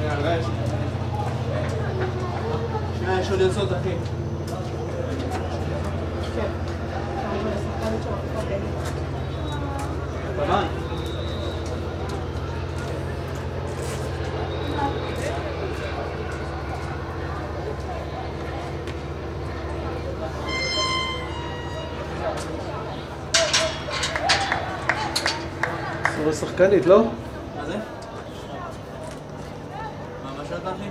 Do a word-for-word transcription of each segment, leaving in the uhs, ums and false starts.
שנייה, יש עוד יוצאות, אחי. כן. במן. סורה שחקנית, לא? מה זה? מה, מה שאתה אחי?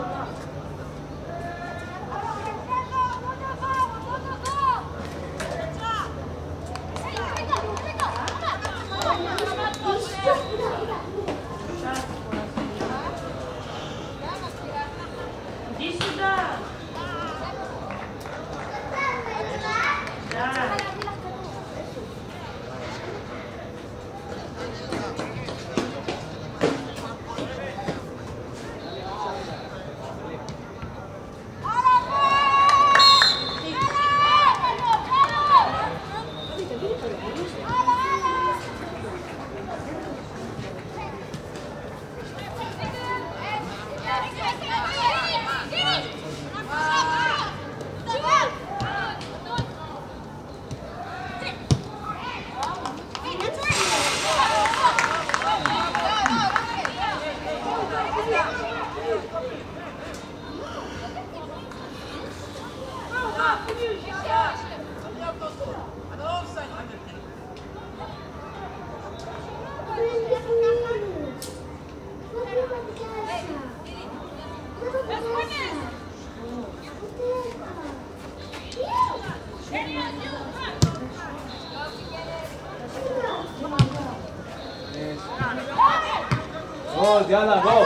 עוד, יאללה, בוא!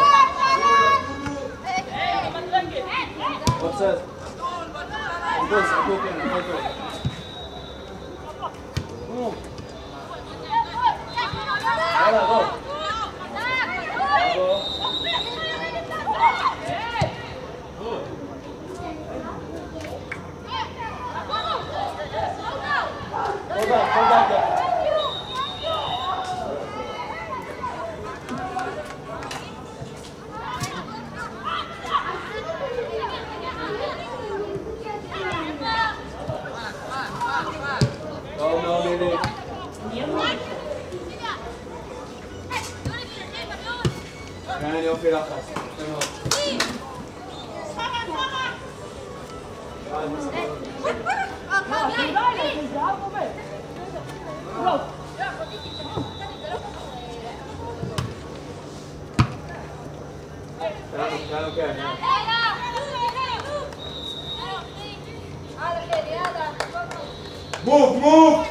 עוד קצת. עבדו, שחקו, כן, הכל טוב. יאללה, בוא! תודה, תודה. כן, יופי לחץ. יפה מאוד. Move, move!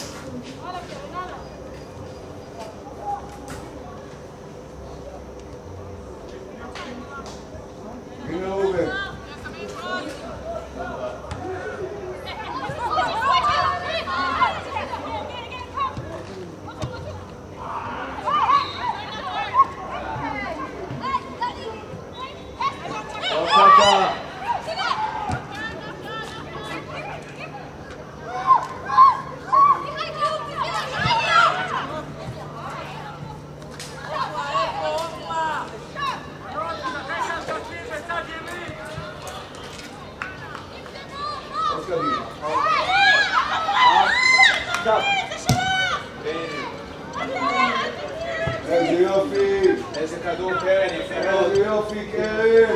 איזה יופי! איזה כדור קרן, יפה מאוד. איזה יופי, קרן!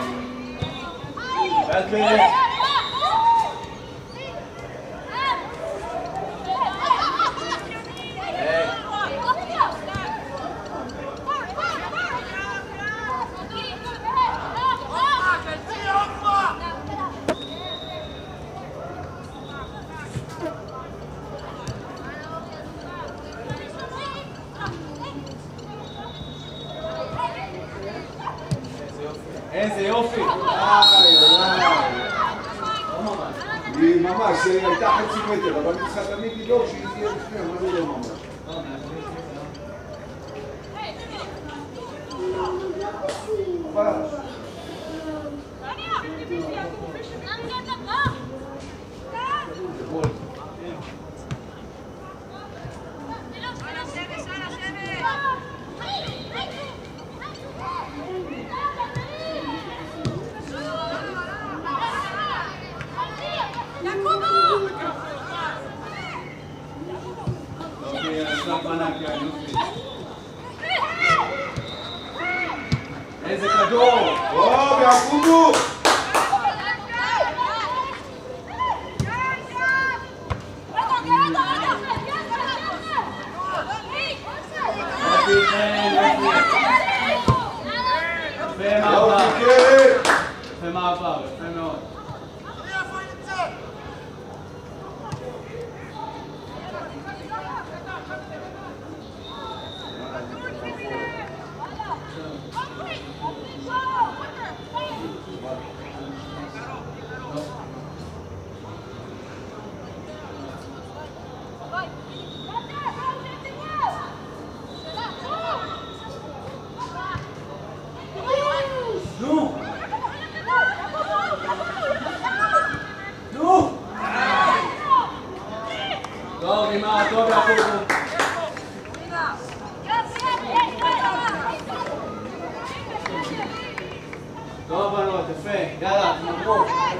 ועד קרן. איזה יופי! איי, איי. היא ממש, היא הייתה חצי מטר, אבל היא צריכה תמיד לדאוג שהיא תהיה לפני, אבל היא לא ממש. ממש. איזה כדור! טוב, יעקובו! יפה מעבר. יפה מעבר, יפה מאוד. נו! נו! טוב, אמא, טוב, יעקובו. טוב, בנות, יפה. יאללה, תמרו.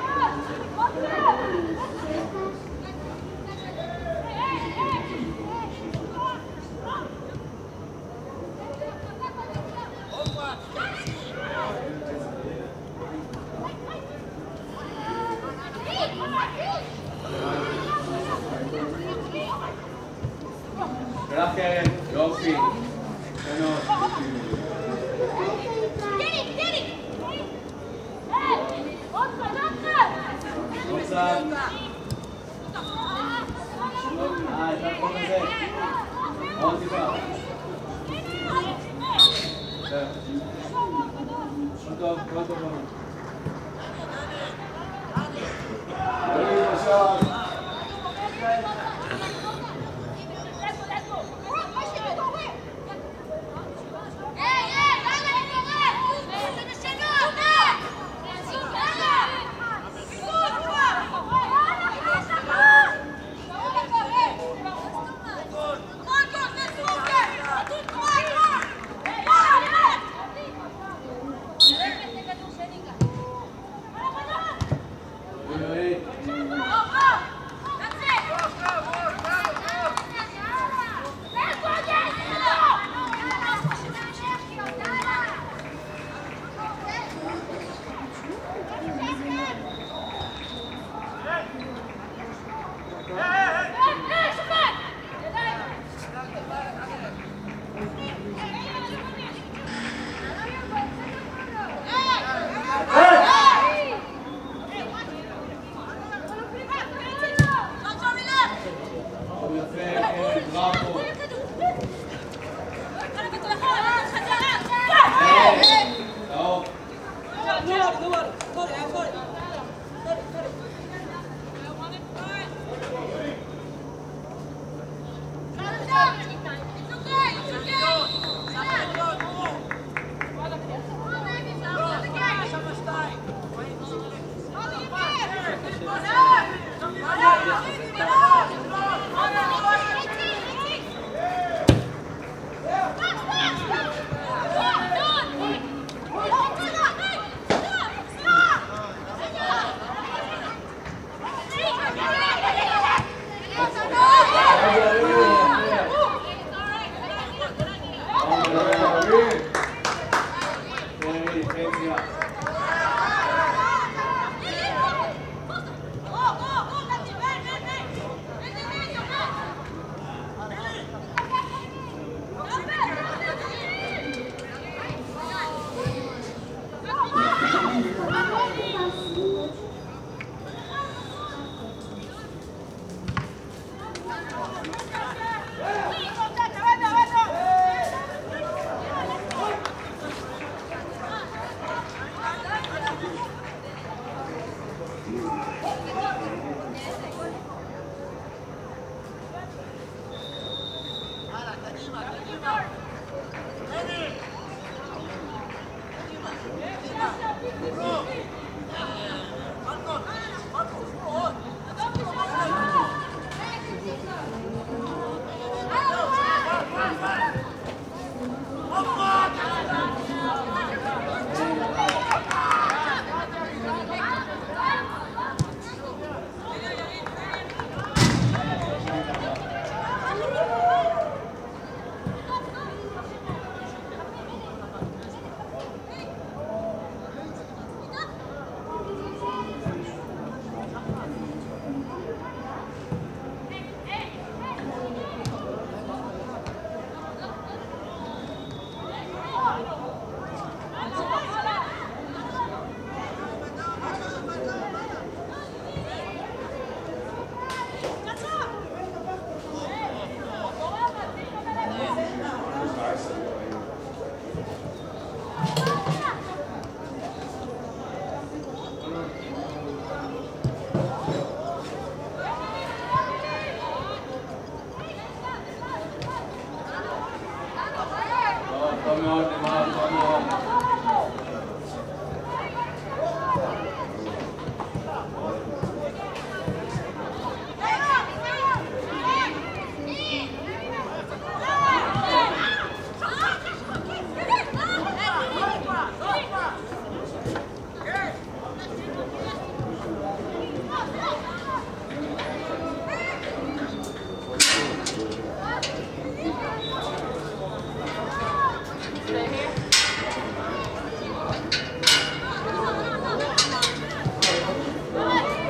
שלח קרן, יופי. בנות. עוד צעד. אה, את הכל הזה. עוד טיפה. עוד טוב, עוד טוב. Thank you.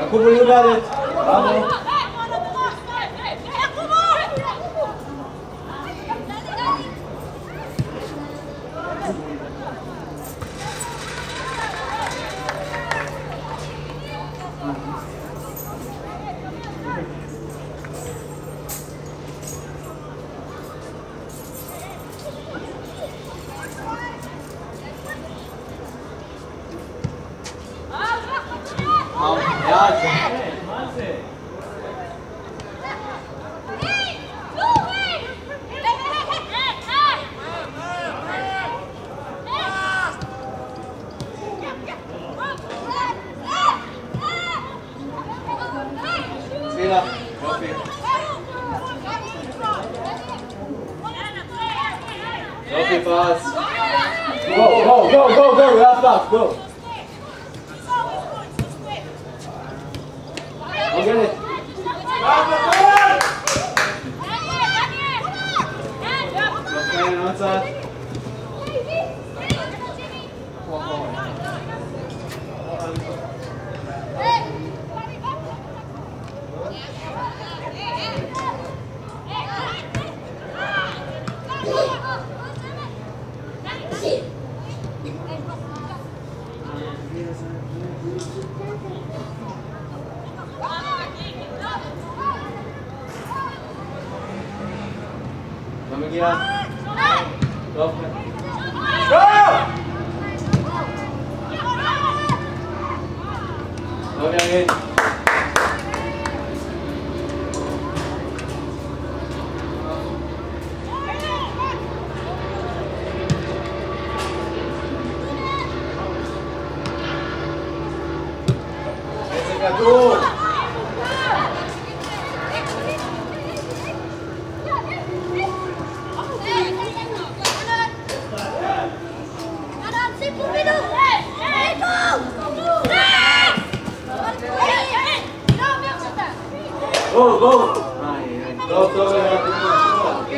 Yakubu, you got it. Bravo. Sophie, pass. Go, go, go, go, go, we have fast, go. I'll get it. Okay, outside. Vamos guiar. Go! Go, Yang. Go! Go, go! Go, go, go!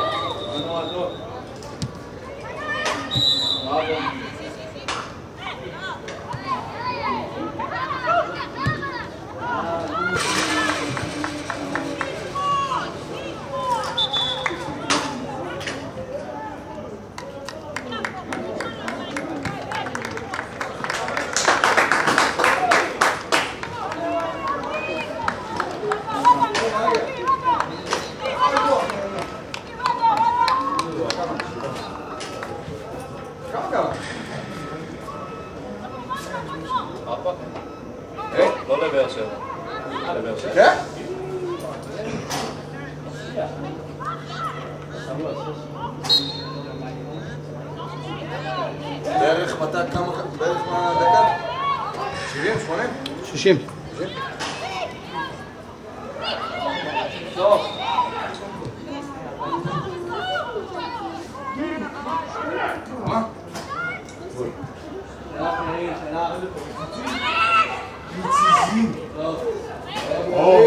ארבע? לא לבאר שבע. לבאר שבע. כן? בערך מתי, כמה, בערך מה דקה? שבעים, שמונים? שישים. טוב. מה? או,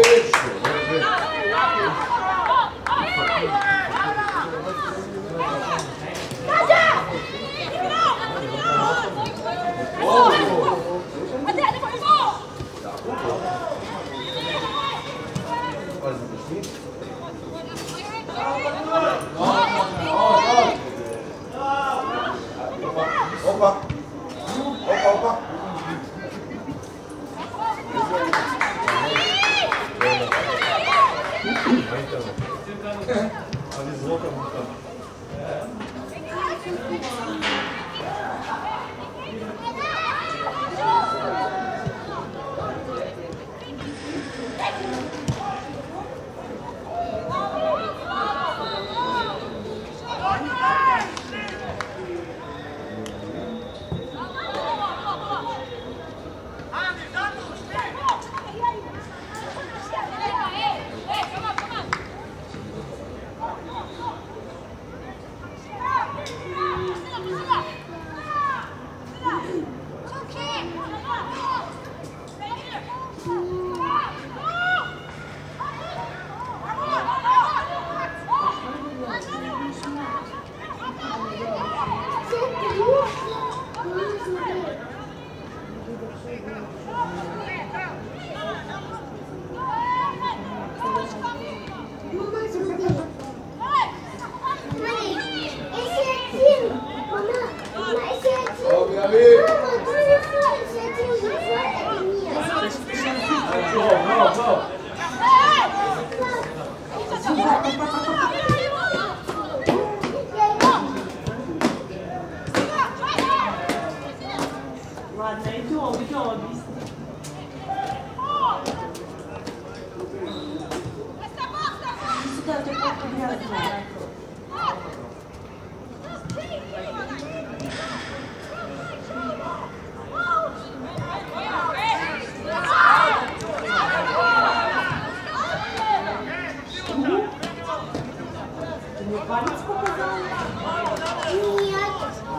הופה, הופה, הופה. טוב, יריב. Ладно, идем, идем. Сюда, ты папа грязная. Ты мне палец показал? Нет,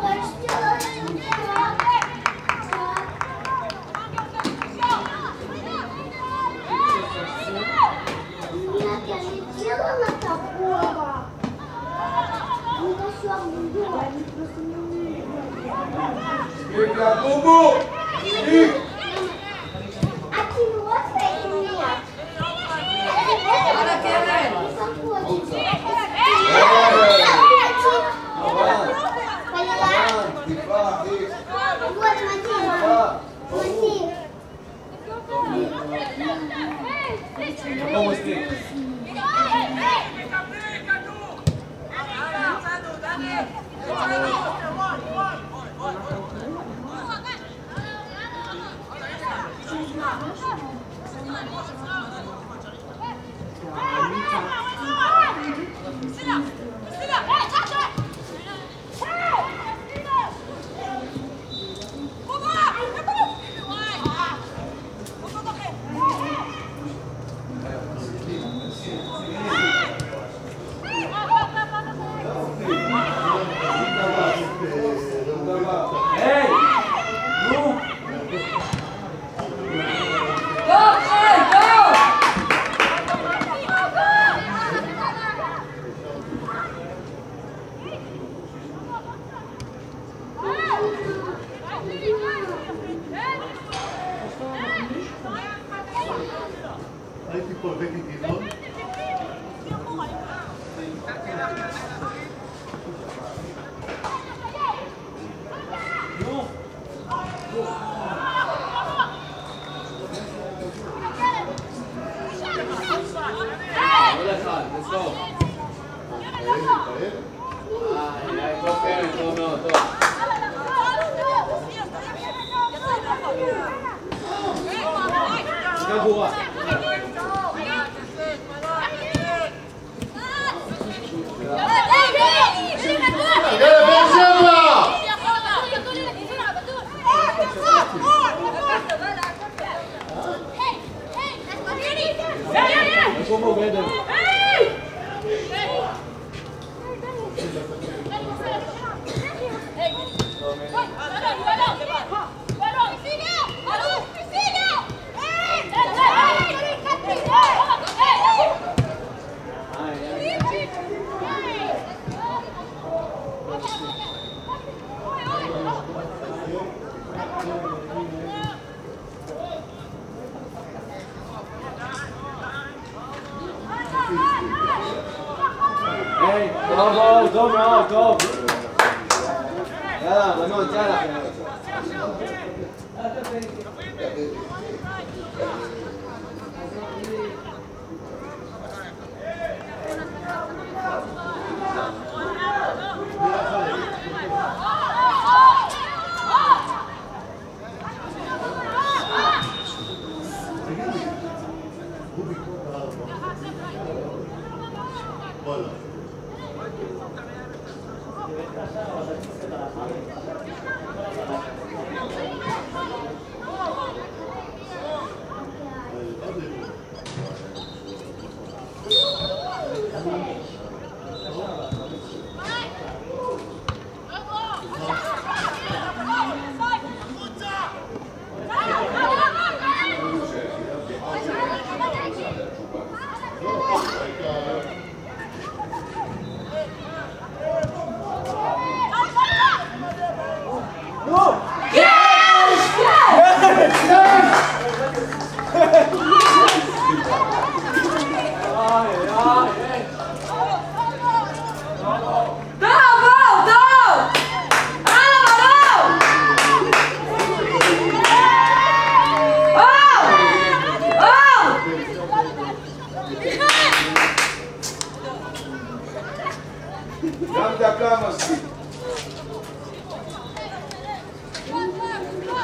Нет, я не делала такого. Ну, да что, они просто не умеют. Скрипка, бубу! Иди! А ты вот стоит нет. Поняла? טיפה, אחי. Вот, смотри. Смотри. לא מספיק. היי! נו! הייתי פה הבאתי גילון. עוד אחד, לסוף. איי, טוב קרן, טוב מאוד, טוב. שגם גבורה. יאללה, באר שבע! איפה מוגדת? היי, טוב מאוד, טוב מאוד, טוב. יאללה, בנות, יאללה. וואלה.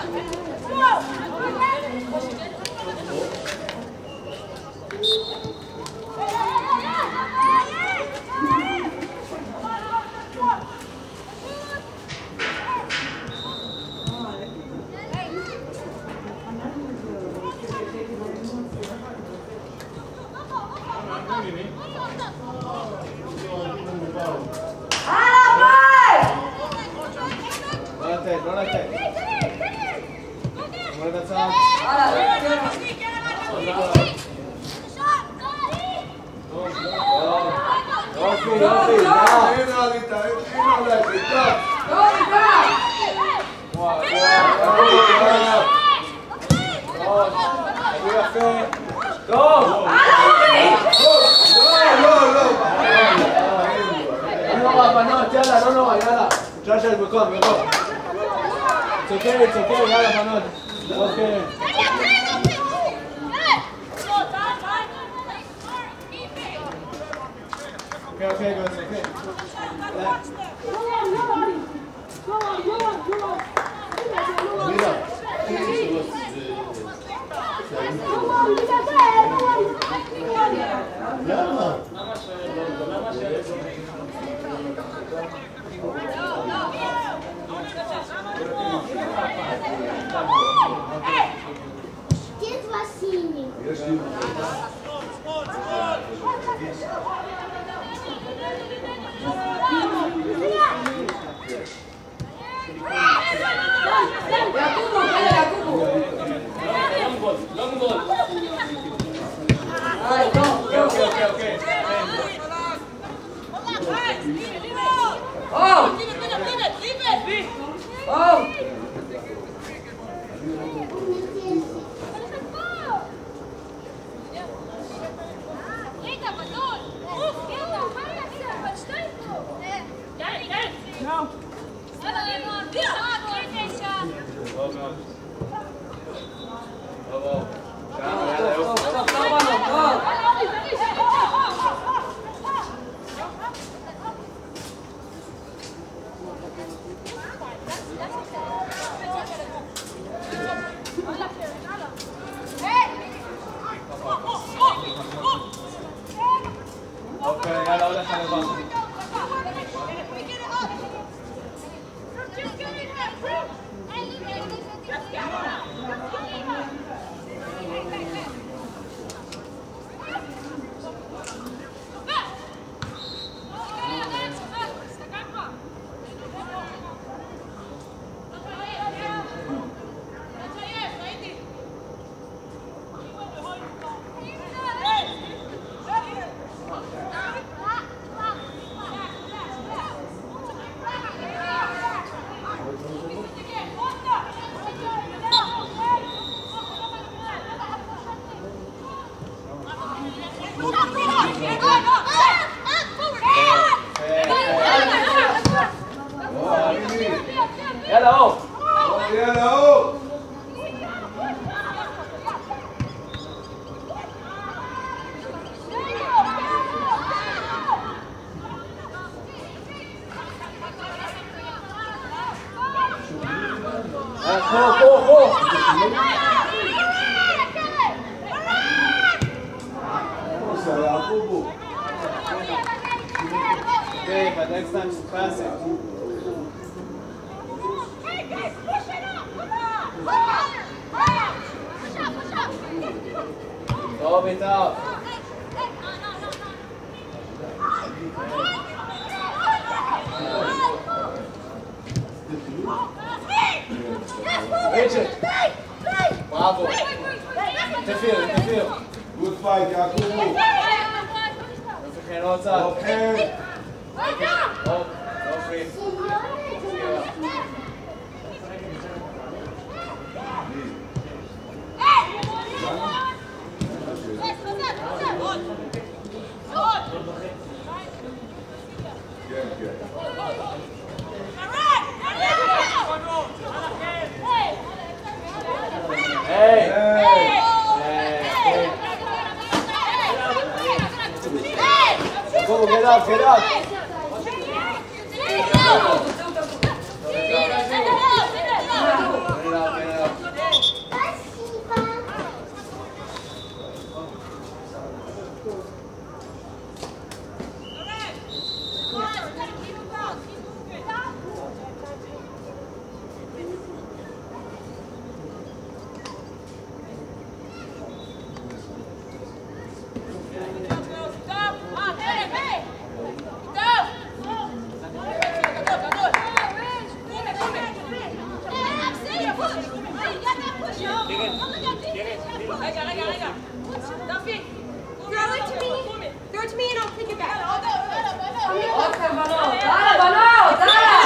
Okay, but next time just pass it. Go it out. Richard. Bravo. Interfere, interfere. Good fight, Yakubu. Okay, no outside. Okay. Oh, no free. Hey! Go, get up, get up! Get it out, get it out. רגע, רגע, רגע. דפי, throw it to me. throw it to me and I'll pick it back. אוקיי, בנות. יאללה, בנות,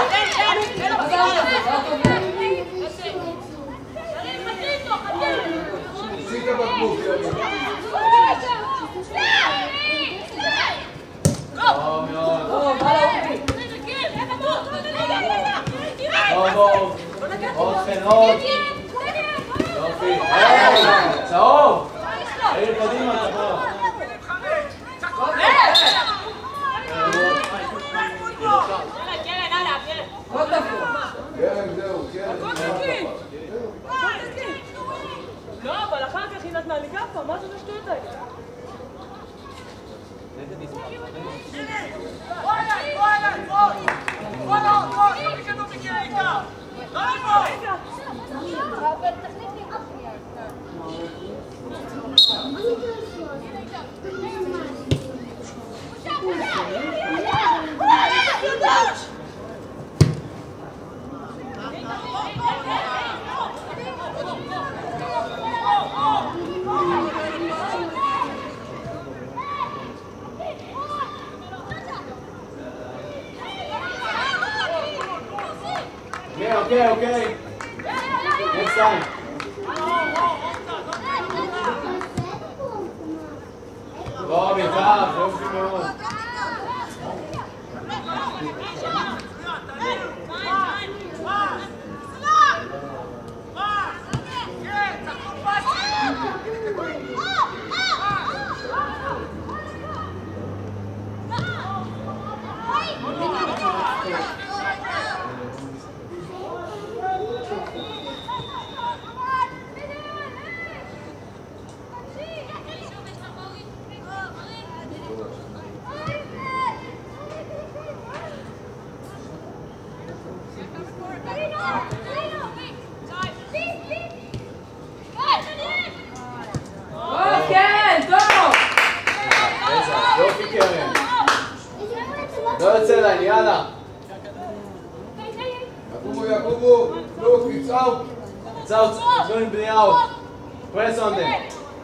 תשיג את הבקבוק, טוב מאוד. טוב, הלאה, טוב, טוב. עוד חן, עוד. יופי. היי, צהוב. היי, קדימה, תבוא. קרן, זהו, קרן. לא, אבל אחר כך היא נתנה לי כפה, מה זה השטויות האלה? Okay, okay. Next time. טוב, יטב, יופי מאוד. לא יוצא להם, יאללה. יעקובו, יעקובו, look, it's out. It's out, it's going to be out. Press on them.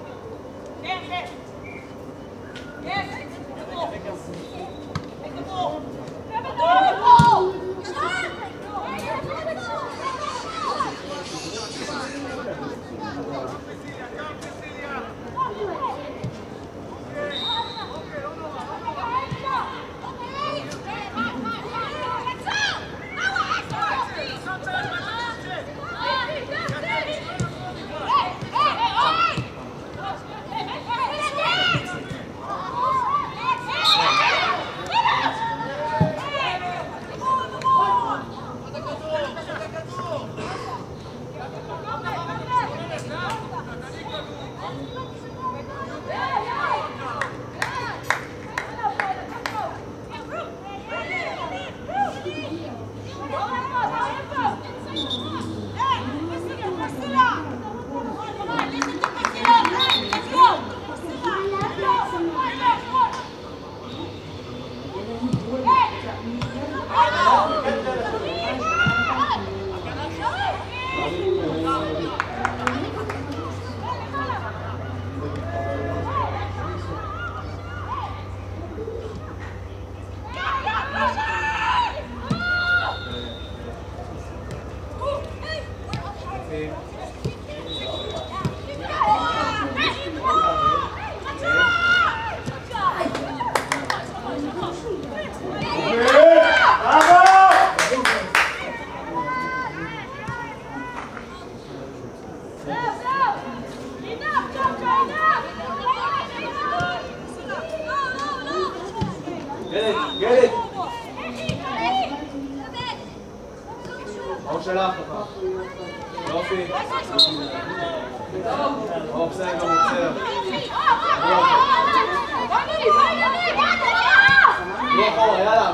Get it, get it. עוד שלך ככה. יופי. או בסדר, גם מוצר. לא אחורה, יאללה.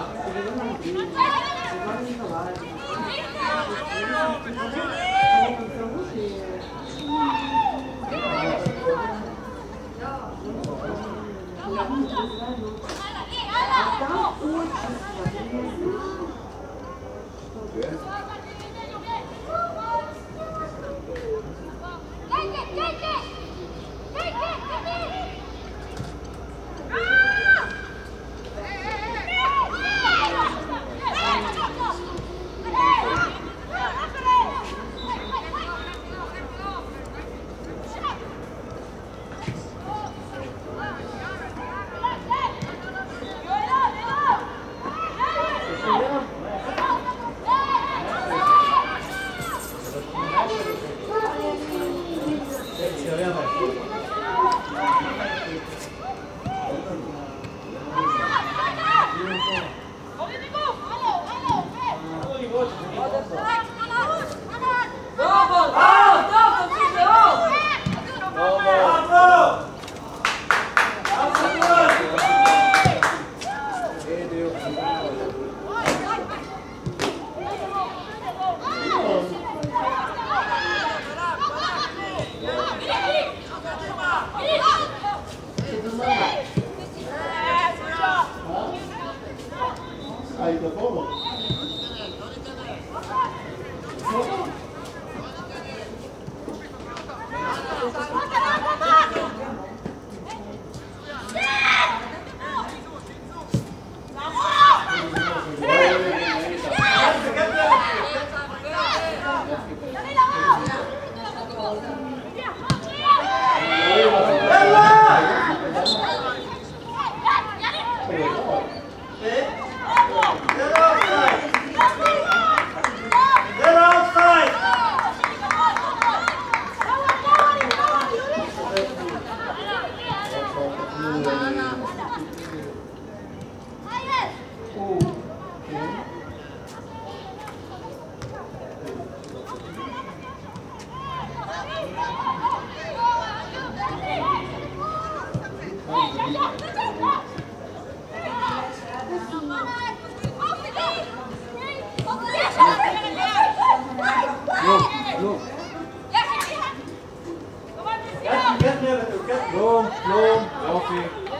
כלום, כלום, יופי.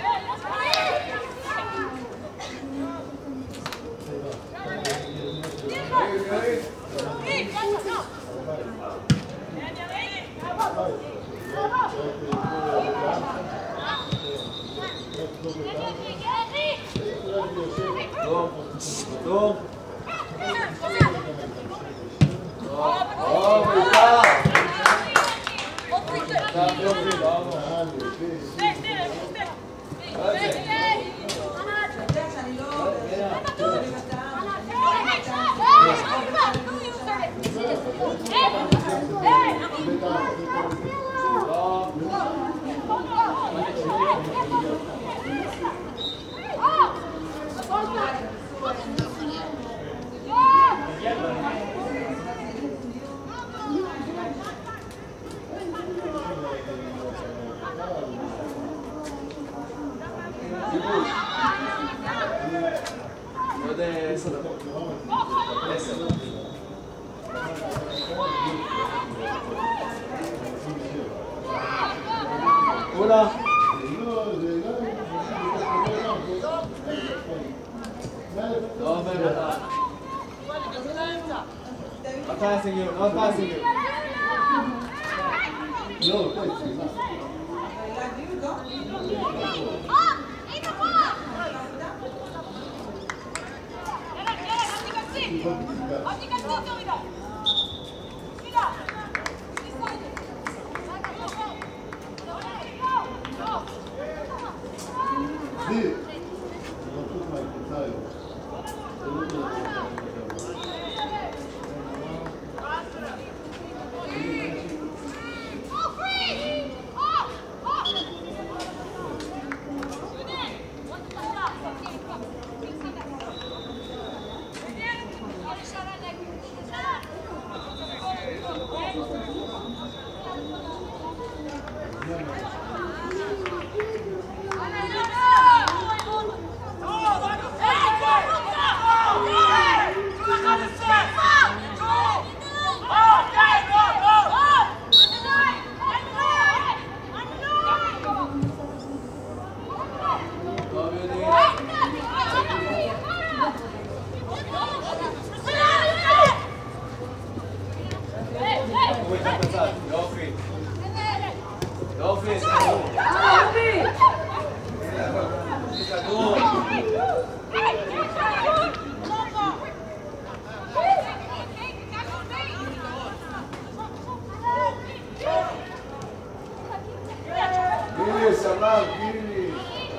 כלום, כלום. טוב, איתה. טוב, יופי, ברור. עוד עשר דקות. עשר. כולה. לא עובר בטח. Not passing you, not passing you. No, thanks. יופי. יופי. כדור. גילי, סמר, גילי.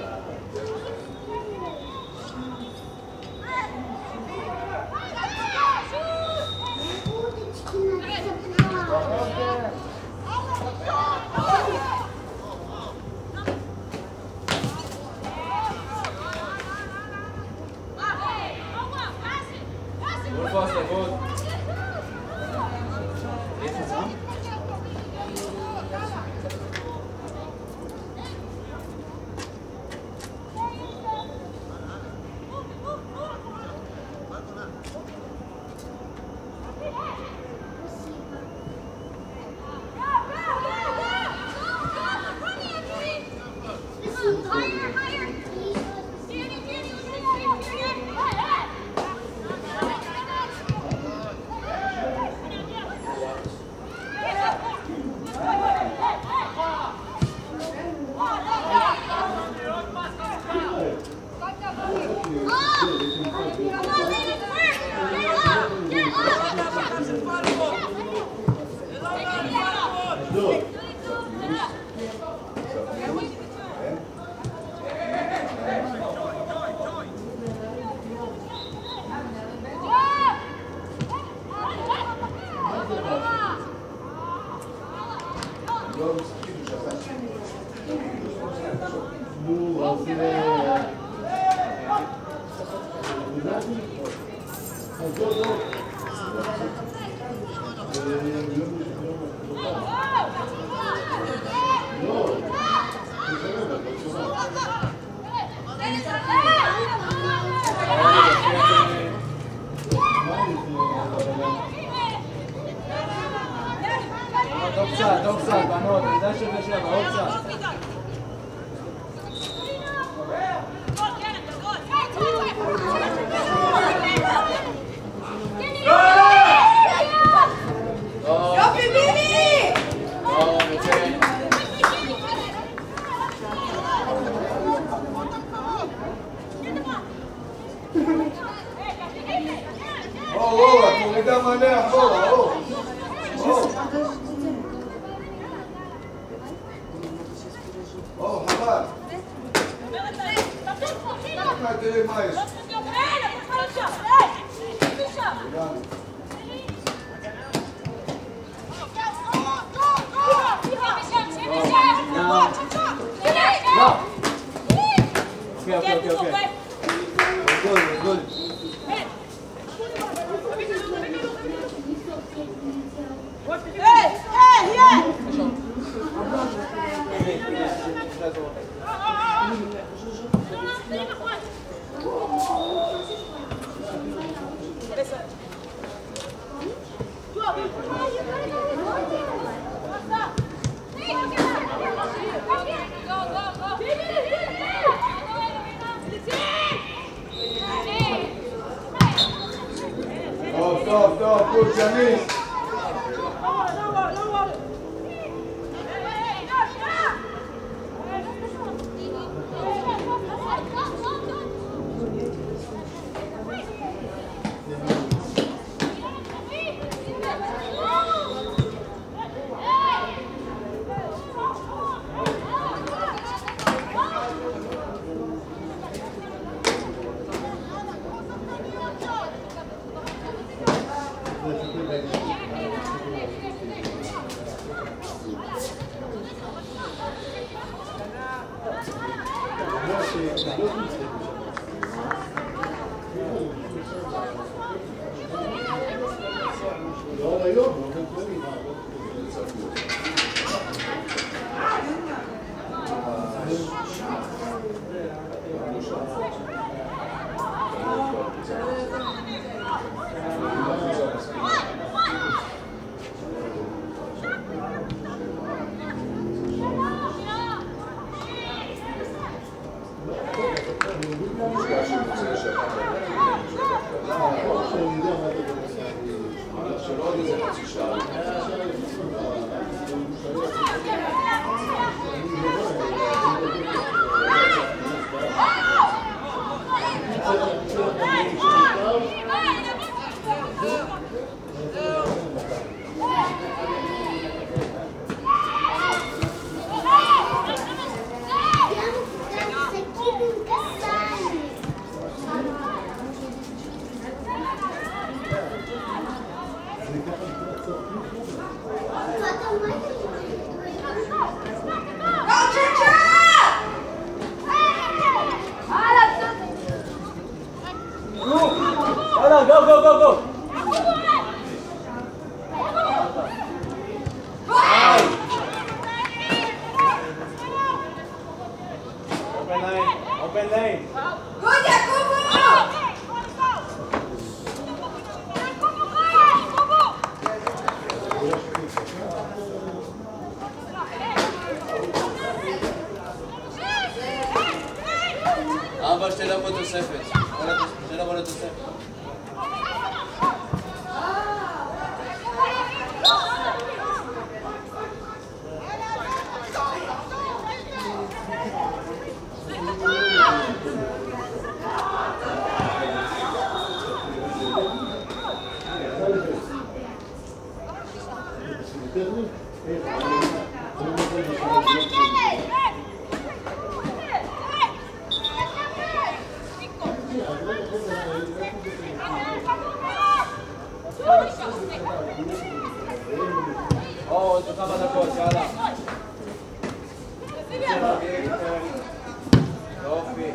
Good faster, good. Jetzt zusammen. טוב קצת, טוב קצת, בנות, נדע שזה שם, עוד קצת. יופי ביבי! אור, אור, את מורידה מלא אחורה, אור. אור. אור, חבל. תראי מה יש. אוקיי, אוקיי, אוקיי. גול, גול. טוב, טוב, טוב, פוש ימין. לא היום, לא כלכלי. Go, go, go, go! Open lane, open lane. Good, Jacobo! אבא, שתי דקות תוספת. שתי דקות תוספת. עוד כמה דקות, יאללה. יופי,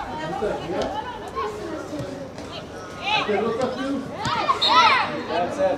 אתם לא תפתיעו? בסדר.